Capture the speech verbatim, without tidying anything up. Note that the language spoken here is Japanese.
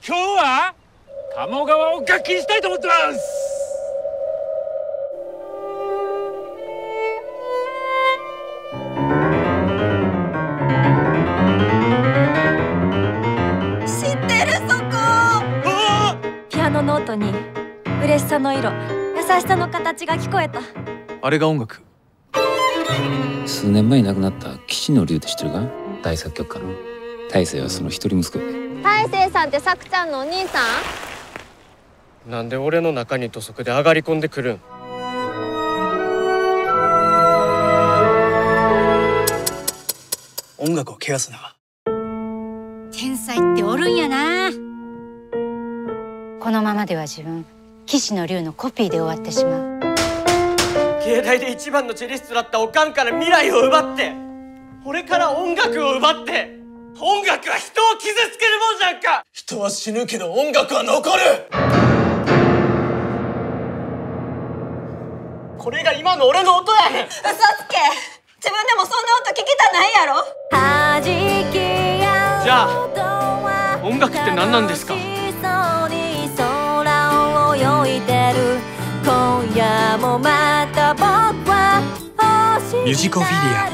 今日は鴨川を楽器にしたいと思ってます。 知ってるそこ。ピアノの音に嬉しさの色、優しさの形が聞こえた。 あれが音楽。 数年前に亡くなった岸野龍って知ってるか？大作曲家の大成はその一人息子で。 大成さんってさくちゃんのお兄さん？なんで俺の中に土足で上がり込んでくるん？ 音楽を汚すな。 天才っておるんやな。このままでは自分岸野龍のコピーで終わってしまう。 芸大で一番のチェリストだったおかんから未来を奪って、俺から音楽を奪って、音楽は人を傷つけるもんじゃんか。 人は死ぬけど音楽は残る。 これが今の俺の音やねん。 嘘つけ。自分でもそんな音聞きたないやろ。 じゃあ音楽って何なんですか？ ミュジコフィリア。